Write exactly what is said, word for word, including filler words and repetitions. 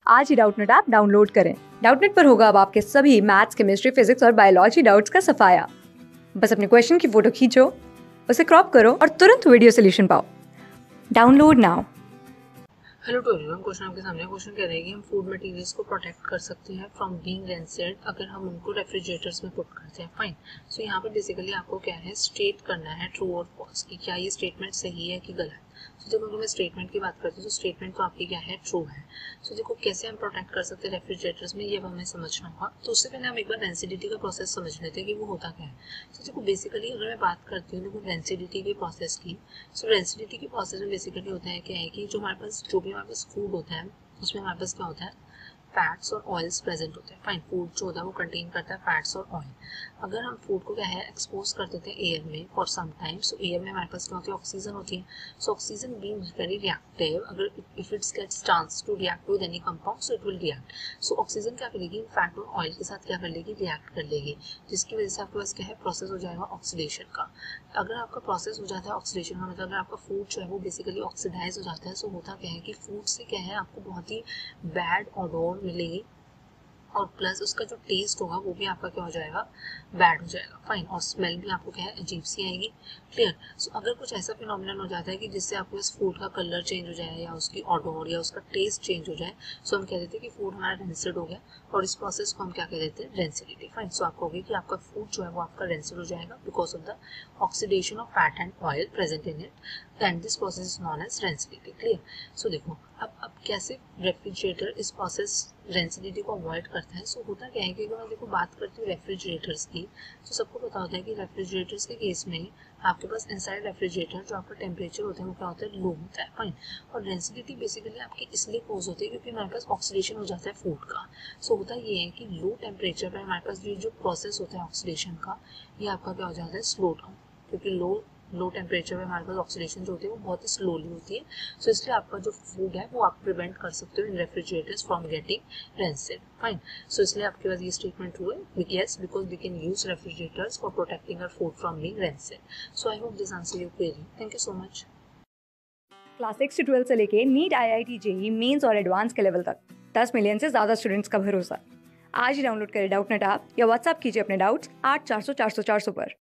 आज ही Doubtnut app download करें। डाउटनेट पर होगा अब आपके सभी मैथ्स, केमिस्ट्री, फिजिक्स और बायोलॉजी डाउट्स का सफाया। बस अपने क्वेश्चन की फोटो खींचो, उसे क्रॉप करो और तुरंत वीडियो सोल्यूशन पाओ। Download now. Hello to everyone, question आपके सामने। क्वेश्चन कह रहे हैं कि हम फूड मटेरियल्स को प्रोटेक्ट कर सकते हैं फ्रॉम बीइंग रेंसिड अगर हम उनको रेफ्रिजरेटर्स में पुट करते हैं। फाइन। सो यहाँ पे बेसिकली आपको क्या है, स्टेट करना है ट्रू और फॉल्स कि क्या ये स्टेटमेंट सही है कि गलत। सो so, जब अगर मैं स्टेटमेंट की बात करती हूँ तो स्टेटमेंट तो आपकी क्या है, ट्रू है। सो so, देखो कैसे हम प्रोटेक्ट कर सकते हैं रेफ्रिजरेटर्स में, ये अब हमें समझना होगा। तो उससे पहले हम एक बार रेंसिडिटी का प्रोसेस समझ लेते हैं कि वो होता क्या है। सो so, देखो बेसिकली अगर मैं बात करती हूँ देखो रेंसिडिटी के प्रोसेस की, सो so, रेंसिडिटी के प्रोसेस में बेसिकली होता है क्या है कि जो हमारे पास जो भी हमारे पास फूड होता है उसमें हमारे पास क्या होता है, फैट्स और ऑयल्स प्रेजेंट होते हैं। फाइन। फूड जो होता है वो कंटेन करता है फैट्स और ऑयल। अगर हम फूड को क्या है एक्सपोज कर देते हैं एयर में for some time, so air में हमारे पास क्या होती है, ऑक्सीजन होती है। So oxygen being very reactive, अगर if it's gets chance to react with any compound so it will react. So oxygen क्या करेगी, फैट और ऑयल के साथ क्या कर लेगी, रिएक्ट कर लेगी, जिसकी वजह से आपके पास क्या है, प्रोसेस हो जाएगा ऑक्सीडेशन का। अगर आपका प्रोसेस हो जाता है ऑक्सीडेशन का मतलब अगर आपका फूड जो है वो बेसिकली ऑक्सीडाइज हो जाता है, सो होता क्या है कि फूड से क्या है आपको बहुत ही बैड ऑडोर मिलेगी और प्लस उसका जो टेस्ट होगा वो भी आपका क्या हो जाएगा, बैड हो जाएगा। फाइन। और स्मेल भी आपको क्या है, अजीब सी आएगी। क्लियर। सो अगर कुछ ऐसा फिनोमिनन हो जाता है कि जिससे आपको इस फूड का कलर चेंज हो जाए या उसकी ऑडोर या उसका टेस्ट चेंज हो जाए, सो हम कह देते हैं कि फूड हमारा रेंसिड हो गया और इस प्रोसेस को हम क्या कह देते हैं, रेंसिडिटी। फाइन। सो आपको होगी कि आपका फूड जो है वो आपका रेंसिड हो जाएगा because of the oxidation of fat and oil present in it and this process is known as rancidity. Clear. So देखो अब अब कैसे रेफ्रिजरेटर इस प्रोसेस रेंसिडिटी को अवॉइड करता है। सो so, होता क्या है कि अगर मैं देखो बात करती हूँ रेफ्रिजरेटर्स की, तो सबको पता होता है कि रेफ्रिजरेटर्स के केस में आपके पास इनसाइड रेफ्रिजरेटर जो आपका टेम्परेचर होता है वो क्या होता है, लो होता है। फाइन। और रेंसिडिटी बेसिकली आपकी इसलिए कोज होती है क्योंकि हमारे पास ऑक्सीडेशन हो जाता है फूड का। सो so, होता ये है कि लो टेम्परेचर पर हमारे पास ये जो प्रोसेस होता है ऑक्सीडेशन का, ये आपका क्या हो जाता है, स्लो डाउन। क्योंकि लो लो टेम्परेचर में हमारे पास ऑक्सीडेशन जो होती है वो बहुत ही स्लोली होती है। सो so, इसलिए आपका जो फूड है वो आप प्रिवेंट कर सकते हो in refrigerators from getting rancid. Fine. So इसलिए आपके पास ये स्टेटमेंट ट्रू है, yes, because we can use refrigerators for protecting our food from being rancid. So I hope this answer your query. Thank you so much. Class six से twelfth से लेके NEET, I I T, JEE mains और advance के level तक दस million से ज्यादा students का भरोसा। आज ही डाउनलोड करें डाउटनेट ऐप या व्हाट्सएप कीजिए अपने डाउट्स आठ चार सौ चार सौ चार सौ पर।